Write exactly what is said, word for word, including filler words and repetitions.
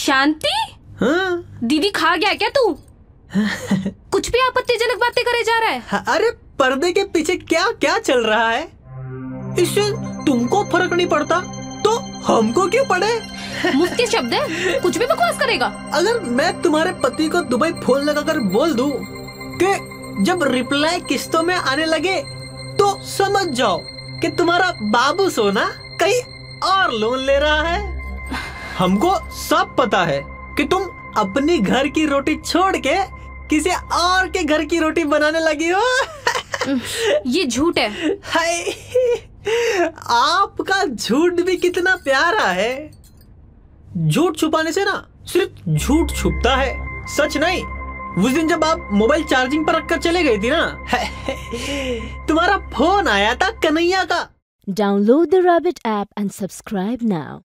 शांति? हाँ? दीदी खा गया क्या तू? कुछ भी आपत्तिजनक बातें करे जा रहा है। अरे पर्दे के पीछे क्या क्या चल रहा है, इससे तुमको फर्क नहीं पड़ता तो हमको क्यों पड़े? मुफ्त के शब्द है, कुछ भी बकवास करेगा। अगर मैं तुम्हारे पति को दुबई फोन लगाकर बोल दूं कि जब रिप्लाई किस्तों में आने लगे तो समझ जाओ कि तुम्हारा बाबू सोना कहीं और लोन ले रहा है। हमको सब पता है कि तुम अपनी घर की रोटी छोड़ के किसी और के घर की रोटी बनाने लगी हो। ये झूठ है। हाय, आपका झूठ भी कितना प्यारा है। झूठ छुपाने से ना सिर्फ झूठ छुपता है, सच नहीं। उस दिन जब आप मोबाइल चार्जिंग पर रखकर चले गई थी ना, तुम्हारा फोन आया था कन्हैया का। Download the Rabbit app and subscribe now.